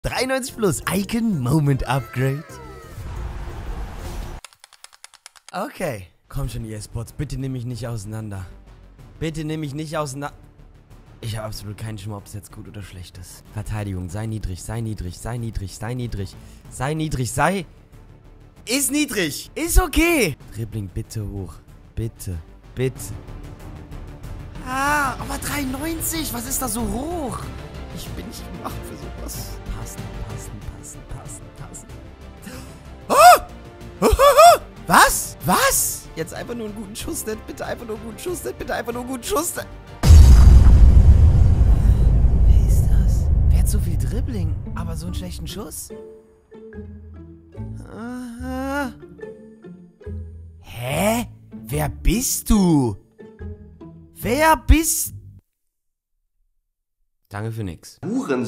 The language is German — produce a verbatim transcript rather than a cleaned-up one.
dreiundneunzig plus Icon Moment Upgrade. Okay. Komm schon, E A Sports. Bitte nimm mich nicht auseinander. Bitte nimm mich nicht auseinander. Ich habe absolut keinen Schimmer, ob es jetzt gut oder schlecht ist. Verteidigung. Sei niedrig, sei niedrig, sei niedrig, sei niedrig. Sei niedrig, sei... Ist niedrig. Ist okay. Dribbling bitte hoch. Bitte. Bitte. Ah, aber dreiundneunzig. Was ist da so hoch? Ich bin nicht gemacht für sowas. Passen, passen, passen, passen, passen. Oh! Oh, oh, oh! Was? Was? Jetzt einfach nur einen guten Schuss, Ned. Bitte einfach nur einen guten Schuss, Ned. Bitte einfach nur einen guten Schuss, Ned. Wer ist das? Wer hat so viel Dribbling, aber so einen schlechten Schuss? Aha. Hä? Wer bist du? Wer bist... Danke für nix. Hurensohn.